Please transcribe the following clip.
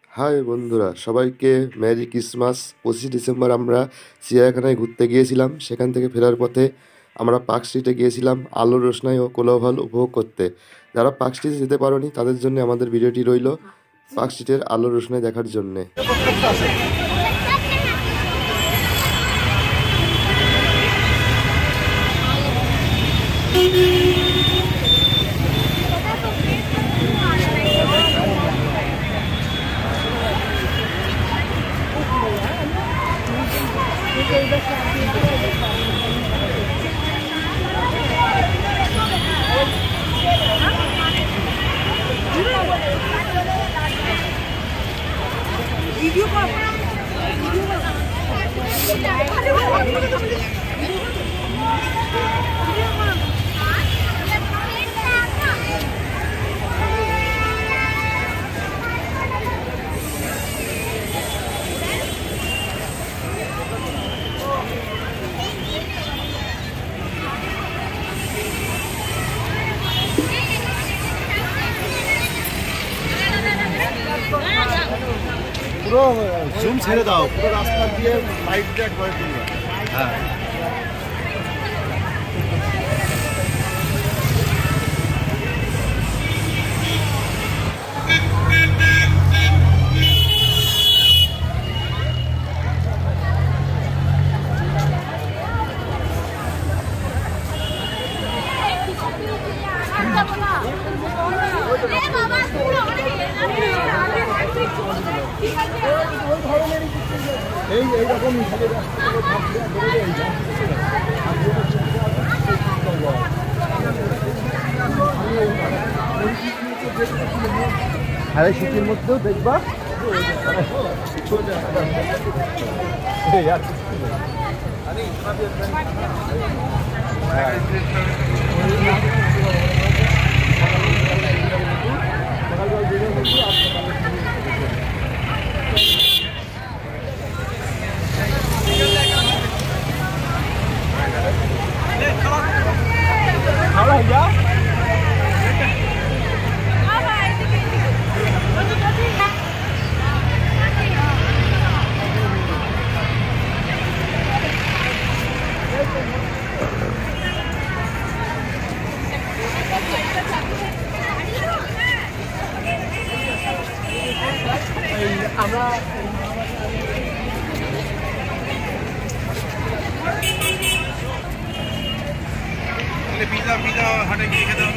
High বন্ধুরা, সবাইকে merry Christmas. 25 December আমরা চিড়িয়াখানায় ঘুরতে গিয়েছিলাম। সেখান থেকে ফেরার পথে আমরা পার্ক স্ট্রিটে গিয়েছিলাম আলোর রোশনাই ও কোলাহল উপভোগ করতে। যারা পার্ক স্ট্রিটে যেতে পারোনি তাদের জন্য আমাদের ভিডিওটি রইল পার্ক স্ট্রিটের আলোর রোশনাই দেখার জন্যে। পুরো জুম ছেড়ে দাও, পুরো রাস্তা দিয়ে লাইট দিয়ে একবারে তুলবে। হ্যাঁ এইরকম আরে শীতের মধ্যেও দেখবা আমরা পিজা পিজা হাটে গিয়ে খেতে